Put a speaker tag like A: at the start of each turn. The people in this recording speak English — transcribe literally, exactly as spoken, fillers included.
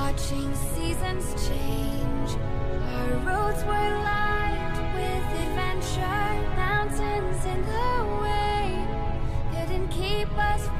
A: watching seasons change. Our roads were lined with adventure, mountains in the way couldn't keep us